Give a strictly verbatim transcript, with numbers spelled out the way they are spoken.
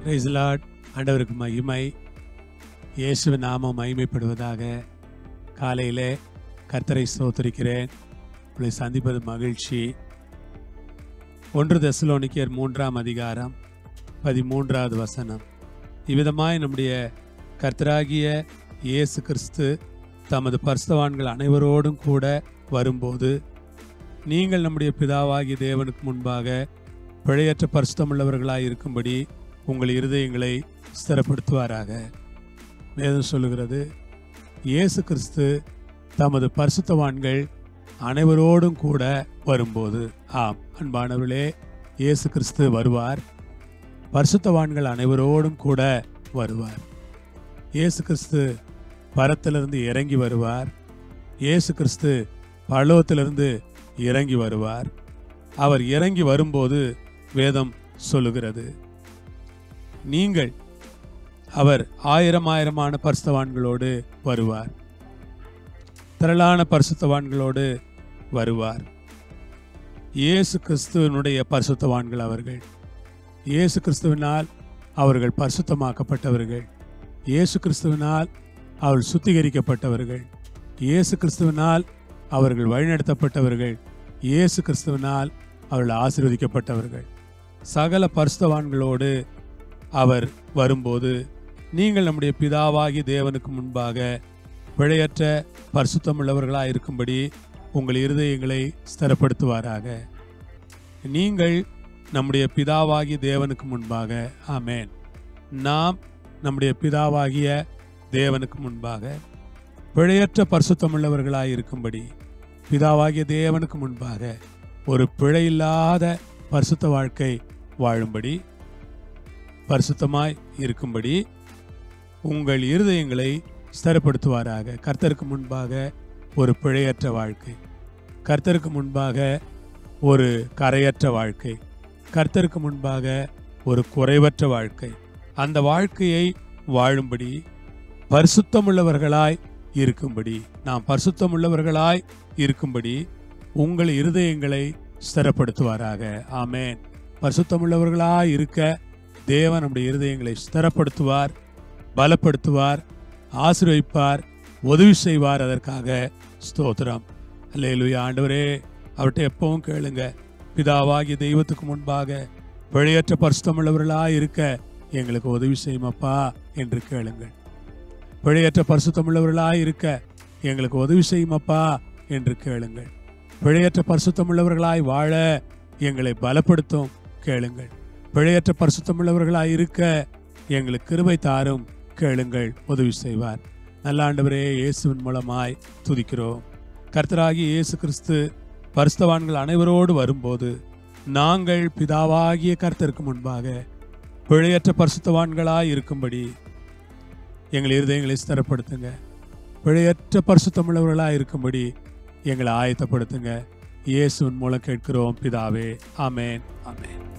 Price Lord. ஆண்டவருக்கு மகிமை. இயேசுவின் நாமம் மகிமைப்படுவதாக. காலையிலே கர்த்தரை ஸ்தோத்திரிக்கிறேன். உங்களை சந்திப்பது மகிழ்ச்சி. ஒன்று தெசலோனிக்கேயர் மூன்றாம் அதிகாரம் பதிமூன்றாவது வசனம். இவ்விதமாய் நம்முடைய கர்த்தராகிய இயேசு கிறிஸ்து தமது பரிசுத்தவான்கள் அனைவரோடும் கூட வரும்போது நீங்கள் நம்முடைய பிதாவாகிய தேவனுக்கு முன்பாக பிழையற்ற பரிசுத்தமுள்ளவர்களாய் இருக்கும்படி உங்கள் இருதயங்களை ஸ்திரப்படுத்துவாராக. வேதம் சொல்லுகிறது, இயேசு கிறிஸ்து தமது பரிசுத்தவான்கள் அனைவரோடும் கூட வரும்போது. ஆம் அன்பானவர்களே, இயேசு கிறிஸ்து வருவார். பரிசுத்தவான்கள் அனைவரோடும் கூட வருவார். இயேசு கிறிஸ்து பரத்திலிருந்து இறங்கி வருவார். இயேசு கிறிஸ்து பரலோகத்திலிருந்து இறங்கி வருவார். அவர் இறங்கி வரும்போது வேதம் சொல்லுகிறது, நீங்கள் அவர் ஆயிரம் ஆயிரமான பரிசுத்தவான்களோடு வருவார். திரளான பரிசுத்தவான்களோடு வருவார். இயேசு கிறிஸ்துவனுடைய பரிசுத்தவான்கள் அவர்கள். இயேசு கிறிஸ்துவினால் அவர்கள் பரிசுத்தமாக்கப்பட்டவர்கள். இயேசு கிறிஸ்துவினால் அவர்கள் சுத்திகரிக்கப்பட்டவர்கள். இயேசு கிறிஸ்துவினால் அவர்கள் வழிநடத்தப்பட்டவர்கள். இயேசு கிறிஸ்துவினால் அவர்கள் ஆசீர்வதிக்கப்பட்டவர்கள். சகல பரிசுத்தவான்களோடு அவர் வரும்போது நீங்கள் நம்முடைய பிதாவாகி தேவனுக்கு முன்பாக பிழையற்ற பரிசுத்தமுள்ளவர்களாக இருக்கும்படி உங்கள் இருதயங்களை ஸ்திரப்படுத்துவாராக. நீங்கள் நம்முடைய பிதாவாகிய தேவனுக்கு முன்பாக, ஆமேன், நாம் நம்முடைய பிதாவாகிய தேவனுக்கு முன்பாக பிழையற்ற பரிசுத்தமுள்ளவர்களாக இருக்கும்படி, பிதாவாகிய தேவனுக்கு முன்பாக ஒரு பிழையில்லாத பரிசுத்த வாழ்க்கை வாழும்படி, பரிசுத்தமாய் இருக்கும்படி உங்கள் இருதயங்களை ஸ்திரப்படுத்துவாராக. கர்த்தருக்கு முன்பாக ஒரு பிழையற்ற வாழ்க்கை, கர்த்தருக்கு முன்பாக ஒரு கரையற்ற வாழ்க்கை, கர்த்தருக்கு முன்பாக ஒரு குறைவற்ற வாழ்க்கை, அந்த வாழ்க்கையை வாழும்படி, பரிசுத்தமுள்ளவர்களாய் இருக்கும்படி, நாம் பரிசுத்தமுள்ளவர்களாய் இருக்கும்படி உங்கள் இருதயங்களை ஸ்திரப்படுத்துவாராக. ஆமேன். பரிசுத்தமுள்ளவர்களாய் இருக்க தேவன் நம்முடைய இருதயங்களை ஸ்திரப்படுத்துவார், பலப்படுத்துவார், ஆசீர்வதிப்பார், உதவி செய்வார். அதற்காக ஸ்தோத்திரம். அல்லேலூயா. ஆண்டவரே, அவர்கிட்ட எப்பவும் கேளுங்க, பிதாவாகிய தெய்வத்துக்கு முன்பாக பிழையற்ற பரிசுத்தமுள்ளவர்களாய் இருக்க எங்களுக்கு உதவி செய்யுமப்பா என்று கேளுங்கள். பிழையற்ற பரிசுத்தமுள்ளவர்களாய் இருக்க எங்களுக்கு உதவி செய்யுமப்பா என்று கேளுங்கள். பிழையற்ற பரிசுத்தமுள்ளவர்களாய் வாழ எங்களை பலப்படுத்தும் கேளுங்கள். பிழையற்ற பரிசுத்தமுள்ளவர்களாய் இருக்க எங்களுக்கு கிருபை தாரும் கேளுங்கள். உதவி செய்வார். நல்ல ஆண்டவரே, இயேசுவின் மூலமாய் துதிக்கிறோம். கர்த்தராகிய இயேசு கிறிஸ்து பரிசுத்தவான்கள் அனைவரோடு வரும்போது நாங்கள் பிதாவாகிய கர்த்தருக்கு முன்பாக பிழையற்ற பரிசுத்தவான்களாய் இருக்கும்படி எங்கள் இருதயங்களை ஸ்திரப்படுத்துங்க. பிழையற்ற பரிசுத்தமுள்ளவர்களாய் இருக்கும்படி எங்களை ஆயத்தப்படுத்துங்க. இயேசுவின் மூலம் கேட்கிறோம் பிதாவே. ஆமேன், ஆமேன்.